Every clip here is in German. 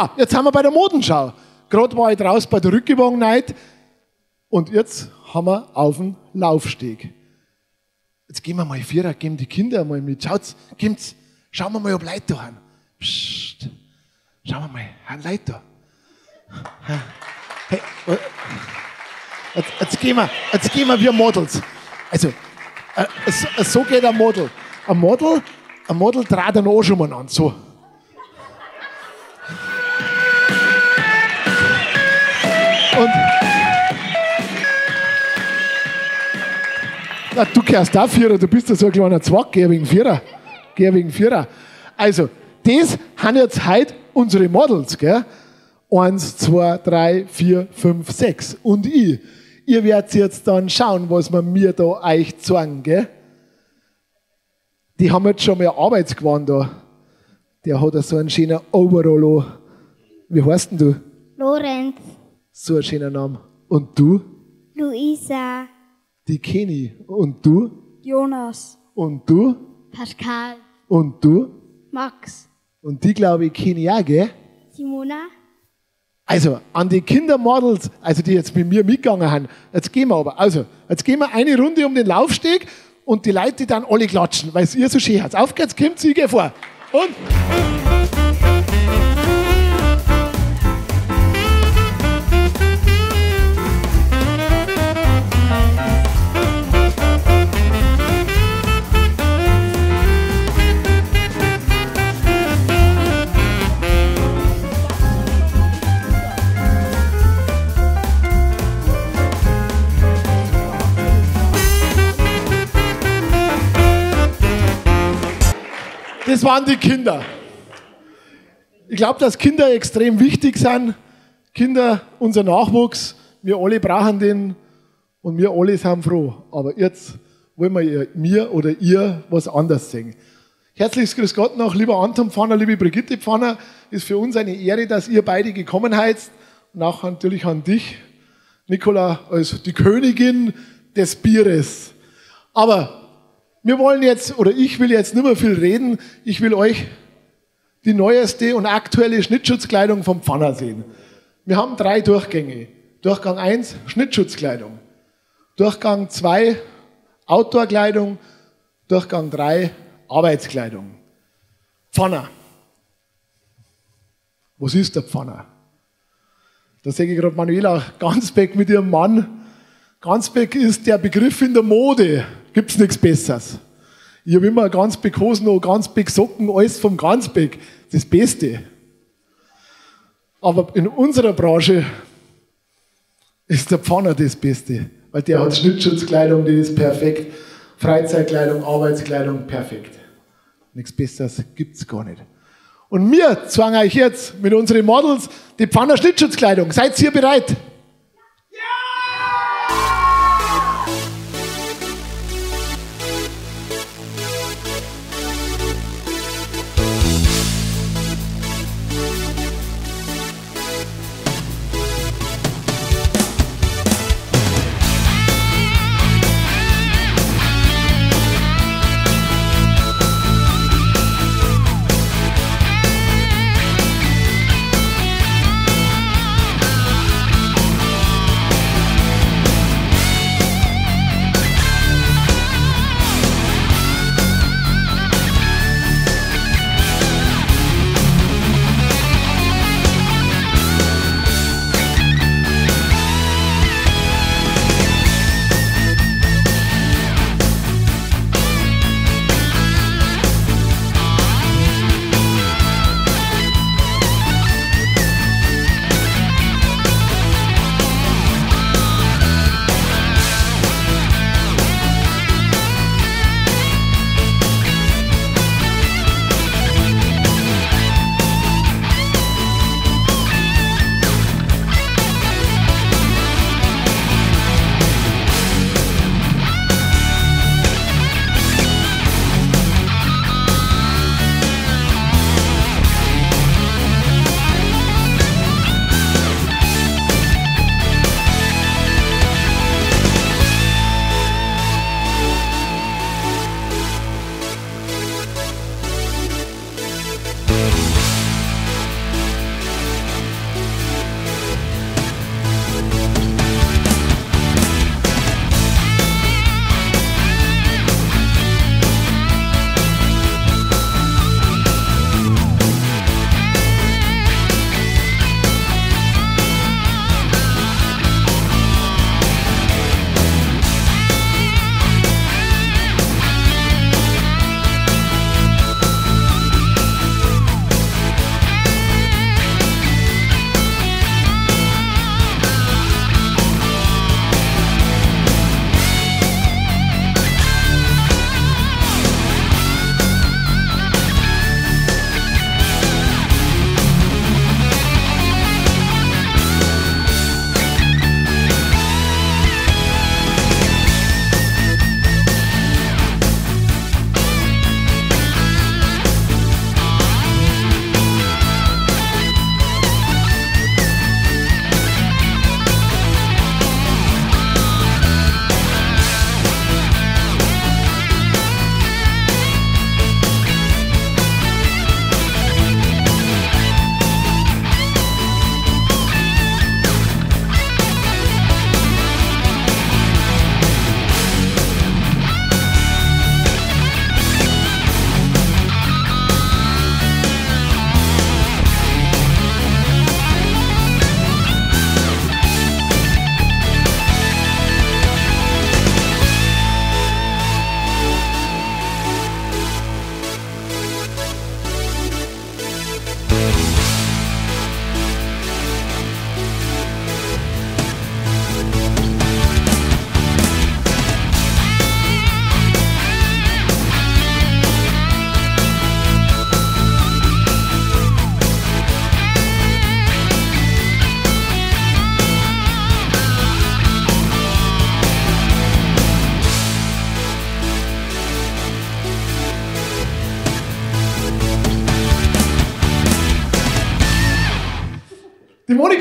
Ja, jetzt haben wir bei der Modenschau. Gerade war ich draußen bei der Rückgewogen Night und jetzt haben wir auf dem Laufsteg. Jetzt gehen wir mal Vierer, geben die Kinder mal mit. Schauen wir mal, ob Leute da haben. Psst. Schauen wir mal, haben Leute da? Hey, jetzt gehen wir Models. Also, so geht ein Model. Ein Model dreht den Arsch umeinander, so. Und na, du gehörst auch Vierer, du bist ja so ein kleiner Zwack, geh wegen Vierer. Also, das haben jetzt heute unsere Models, gell? 1, 2, 3, 4, 5, 6 und ich. Ihr werdet jetzt dann schauen, was wir mir da euch zeigen, gell? Die haben jetzt schon mal Arbeitsgewand da. Der hat so einen schönen Overall an. Wie heißt denn du? Lorenz. So ein schöner Name. Und du? Luisa. Die Kenny. Und du? Jonas. Und du? Pascal. Und du? Max. Und die, glaube ich, Kenny auch, gell? Simona. Also, an die Kindermodels, also die jetzt mit mir mitgegangen haben, jetzt gehen wir eine Runde um den Laufsteg und die Leute, die dann alle klatschen, weil es ihr so schön hat. Auf geht's, kommt, ich gehe vor. Und? Das waren die Kinder. Ich glaube, dass Kinder extrem wichtig sind. Kinder, unser Nachwuchs, wir alle brauchen den und wir alle sind froh. Aber jetzt wollen wir oder ihr was anderes sehen. Herzliches Grüß Gott noch, lieber Anton Pfanner, liebe Brigitte Pfanner. Ist für uns eine Ehre, dass ihr beide gekommen seid. Und auch natürlich an dich, Nicola, als die Königin des Bieres. Aber wir wollen jetzt, oder ich will jetzt nicht mehr viel reden, ich will euch die neueste und aktuelle Schnittschutzkleidung vom Pfanner sehen. Wir haben 3 Durchgänge. Durchgang 1, Schnittschutzkleidung. Durchgang 2, Outdoorkleidung. Durchgang 3, Arbeitskleidung. Pfanner. Was ist der Pfanner? Da sehe ich gerade Manuela Gansbeck mit ihrem Mann. Gansbeck ist der Begriff in der Mode. Gibt's nichts Besseres. Ich habe immer Gansbeck Hosen und Gansbeck Socken, alles vom Gansbeck. Das Beste. Aber in unserer Branche ist der Pfanner das Beste. Weil der hat Schnittschutzkleidung, die ist perfekt. Freizeitkleidung, Arbeitskleidung, perfekt. Nichts Besseres gibt's gar nicht. Und wir zeigen euch jetzt mit unseren Models die Pfanner Schnittschutzkleidung. Seid ihr bereit?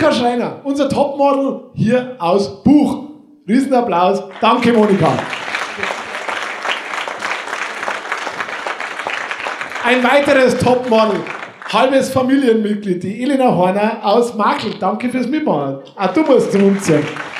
Monika Schreiner, unser Topmodel hier aus Buch. Riesenapplaus. Danke, Monika. Ein weiteres Topmodel, halbes Familienmitglied, die Elena Horner aus Makel. Danke fürs Mitmachen. Auch du musst zum Umziehen.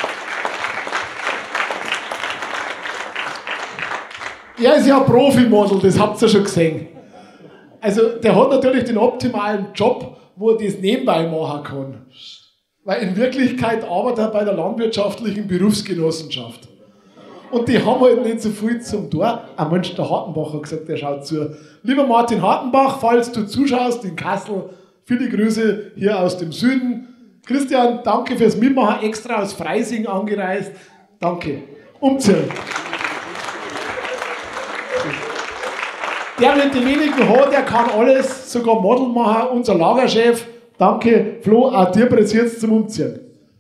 Er ist ja Profimodel, das habt ihr schon gesehen. Also der hat natürlich den optimalen Job, wo er das nebenbei machen kann. Weil in Wirklichkeit arbeitet er bei der landwirtschaftlichen Berufsgenossenschaft. Und die haben halt nicht so viel zum Tor. Ein Mensch, der Hartenbach hat gesagt, der schaut zu. Lieber Martin Hartenbach, falls du zuschaust in Kassel, viele Grüße hier aus dem Süden. Christian, danke fürs Mitmachen, extra aus Freising angereist. Danke. Umziehen. Der mit den wenigen Haaren, der kann alles, sogar Model machen. Unser Lagerchef. Danke, Flo, auch dir präsierst zum Umziehen.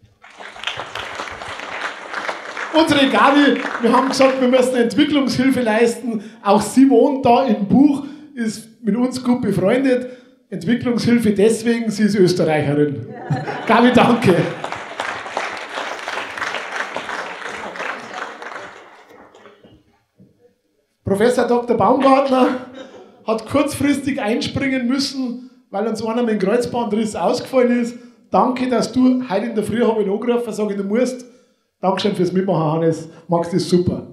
Unsere Gabi, wir haben gesagt, wir müssen Entwicklungshilfe leisten. Auch sie wohnt da im Buch, ist mit uns gut befreundet. Entwicklungshilfe deswegen, sie ist Österreicherin. Gabi, danke. Professor Dr. Baumgartner hat kurzfristig einspringen müssen, weil uns einer mit dem Kreuzbandriss ausgefallen ist. Danke, dass du heute in der Früh habe ich angerufen, sage ich, du musst. Dankeschön fürs Mitmachen, Hannes. Magst das super.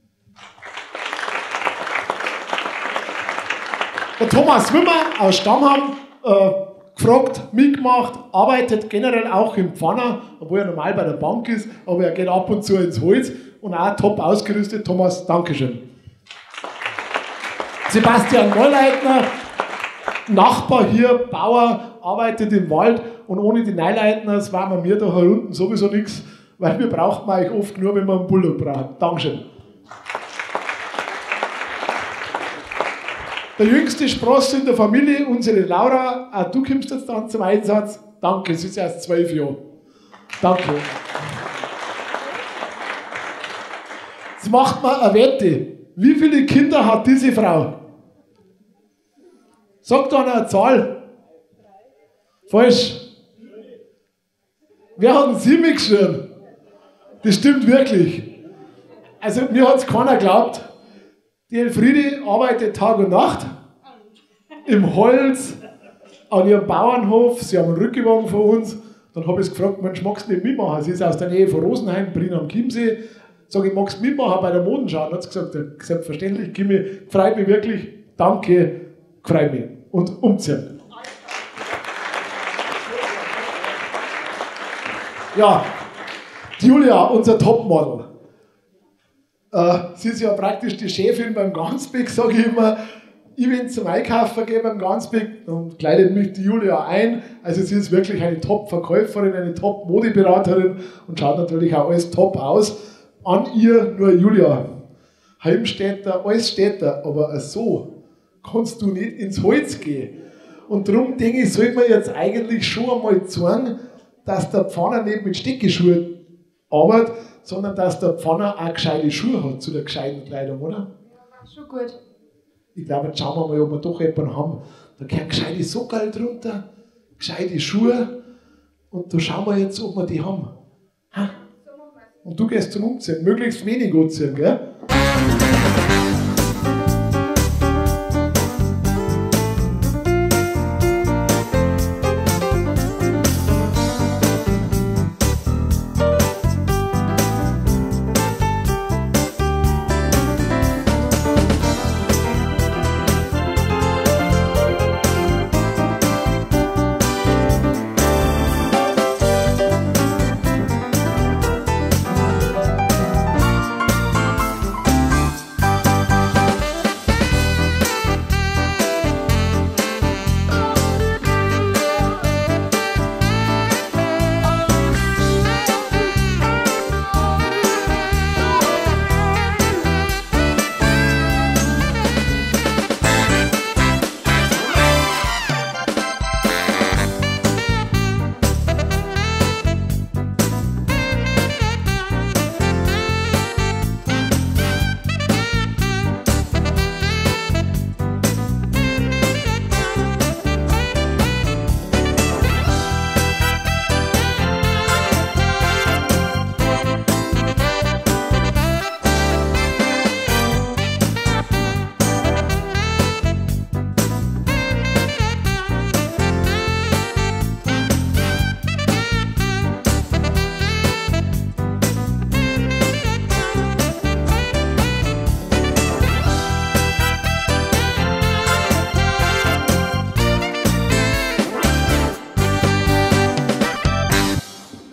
Der Thomas Wimmer aus Stammheim, gefragt, mitgemacht, arbeitet generell auch im Pfanner, obwohl er normal bei der Bank ist, aber er geht ab und zu ins Holz und auch top ausgerüstet. Thomas, Dankeschön. Sebastian Neuleitner, Nachbar hier, Bauer, arbeitet im Wald und ohne die Neuleitners waren wir da unten sowieso nichts, weil wir brauchen eigentlich oft nur, wenn wir einen Bulldog brauchen. Dankeschön. Der jüngste Spross in der Familie, unsere Laura, auch du kommst jetzt dann zum Einsatz. Danke, sie ist erst 12 Jahre. Danke. Jetzt macht man eine Wette. Wie viele Kinder hat diese Frau? Sagt einer eine Zahl. Falsch. Wer hat denn 7 geschrieben? Das stimmt wirklich. Also mir hat es keiner geglaubt. Die Elfriede arbeitet Tag und Nacht im Holz, an ihrem Bauernhof. Sie haben einen Rückgewagen von uns. Dann habe ich sie gefragt, Mensch, magst du nicht mitmachen? Sie ist aus der Nähe von Rosenheim, Brinn am Chiemsee. Sag ich, magst du mitmachen bei der Modenschau? Dann hat sie gesagt, ja, selbstverständlich, Kimi, freut mich wirklich, danke, freut mich. Und umziehen. Ja, Julia, unser Topmodel. Sie ist ja praktisch die Chefin beim Gansbeck, sage ich immer. Ich bin zum Einkaufen gehe beim Gansbeck und kleidet mich die Julia ein. Also sie ist wirklich eine Top-Verkäuferin, eine Top-Modeberaterin und schaut natürlich auch alles top aus. An ihr nur Julia. Heimstädter, alles Städter, aber so kannst du nicht ins Holz gehen. Und darum denke ich, sollte man jetzt eigentlich schon einmal zeigen, dass der Pfanner nicht mit Steckeschuhen arbeitet, sondern dass der Pfanner auch gescheite Schuhe hat zu der gescheiten Kleidung, oder? Schon gut. Ich glaube, jetzt schauen wir mal, ob wir doch jemanden haben. Da gehören gescheite Sockerl drunter, gescheite Schuhe. Und da schauen wir jetzt, ob wir die haben. Ha? Und du gehst zum Umziehen. Möglichst wenig anziehen, gell?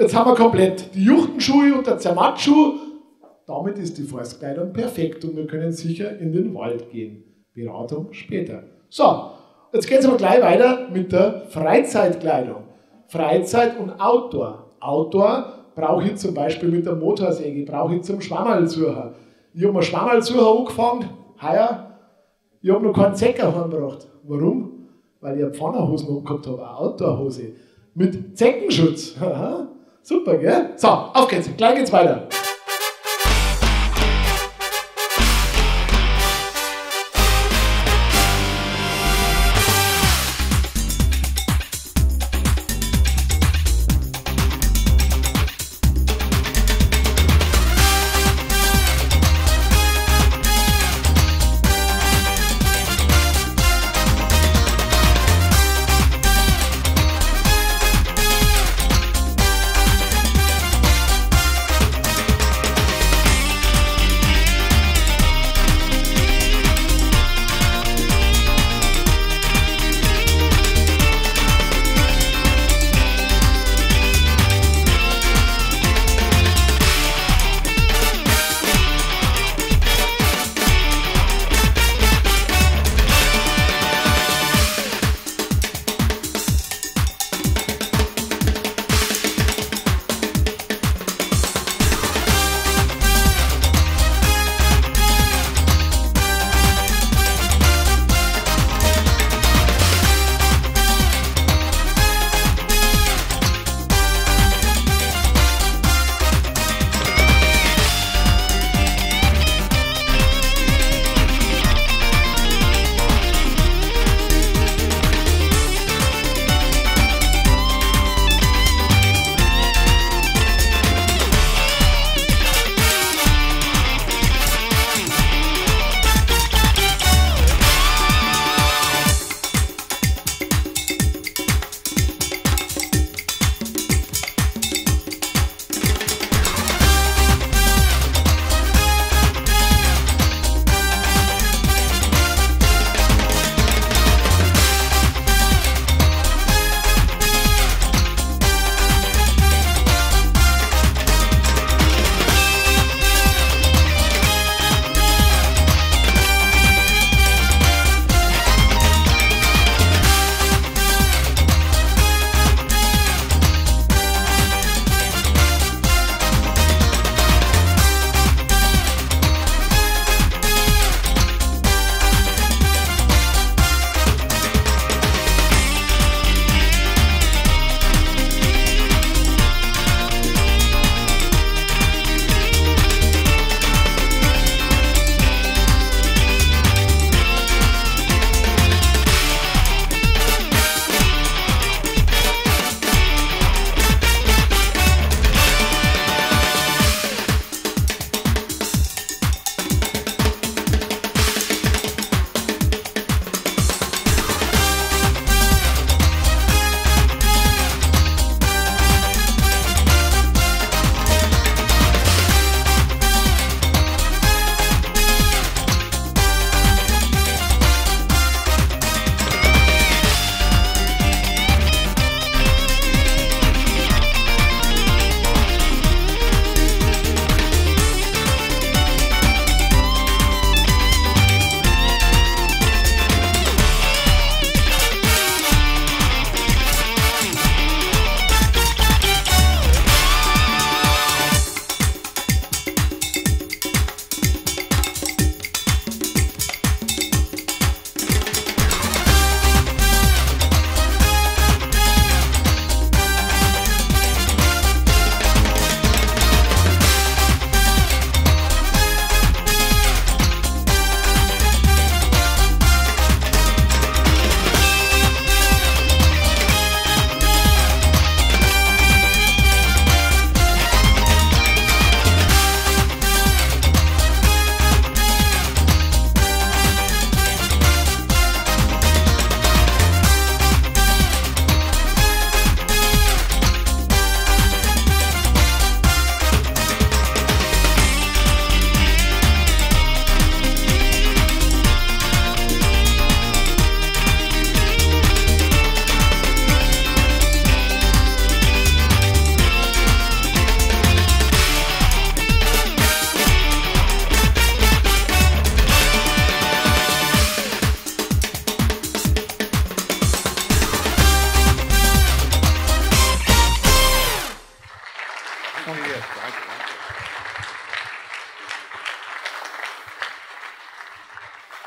jetzt haben wir komplett die Juchtenschuhe und der Zermattschuh. Damit ist die Forstkleidung perfekt und wir können sicher in den Wald gehen. Beratung später. So, jetzt geht es aber gleich weiter mit der Freizeitkleidung. Freizeit und Outdoor. Outdoor brauche ich zum Beispiel mit der Motorsäge, brauche ich zum Schwammerlsucher. Ich habe mir Schwammerlsucher angefangen, heuer. Ich habe noch keinen Zecker heimgebracht. Warum? Weil ich eine Pfannerhosen angehabt habe, eine Outdoor-Hose. Mit Zeckenschutz. Super, gell? So, auf geht's. Gleich geht's weiter.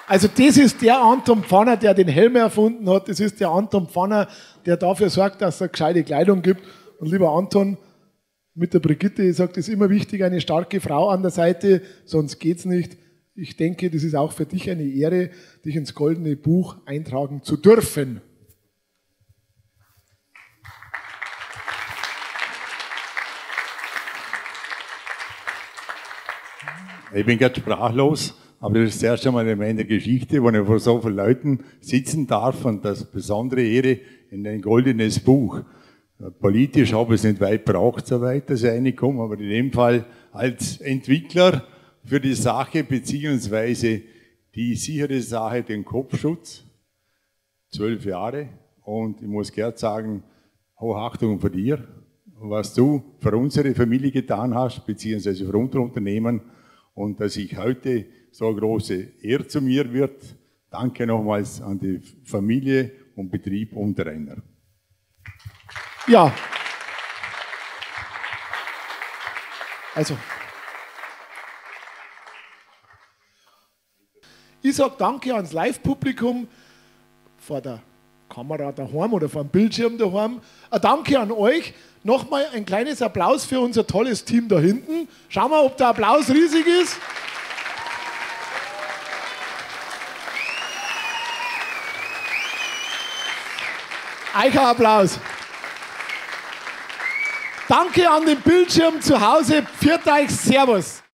Also das ist der Anton Pfanner, der den Helm erfunden hat. Das ist der Anton Pfanner, der dafür sorgt, dass es eine gescheite Kleidung gibt. Und lieber Anton, mit der Brigitte, ich sage, das ist immer wichtig, eine starke Frau an der Seite, sonst geht's nicht. Ich denke, das ist auch für dich eine Ehre, dich ins Goldene Buch eintragen zu dürfen. Ich bin ganz sprachlos, aber das ist das erste Mal in meiner Geschichte, wo ich vor so vielen Leuten sitzen darf und das besondere Ehre in ein goldenes Buch. Politisch habe ich es nicht weit gebraucht, so weit, dass ich reinkomme, aber in dem Fall als Entwickler für die Sache beziehungsweise die sichere Sache, den Kopfschutz, 12 Jahre. Und ich muss gern sagen, Hochachtung vor dir, was du für unsere Familie getan hast, beziehungsweise für unser Unternehmen. Und dass ich heute so eine große Ehre zu mir wird. Danke nochmals an die Familie und Betrieb und Rainer. Ja. Also. Ich sage danke ans Live-Publikum vor der Kamera daheim oder vor dem Bildschirm daheim. Ein Danke an euch. Nochmal ein kleines Applaus für unser tolles Team da hinten. Schauen wir, ob der Applaus riesig ist. Euch ein Applaus. Danke an den Bildschirm zu Hause. Pfiat euch, Servus.